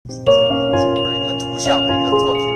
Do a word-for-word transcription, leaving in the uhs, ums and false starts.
就是一个图像的一个作品。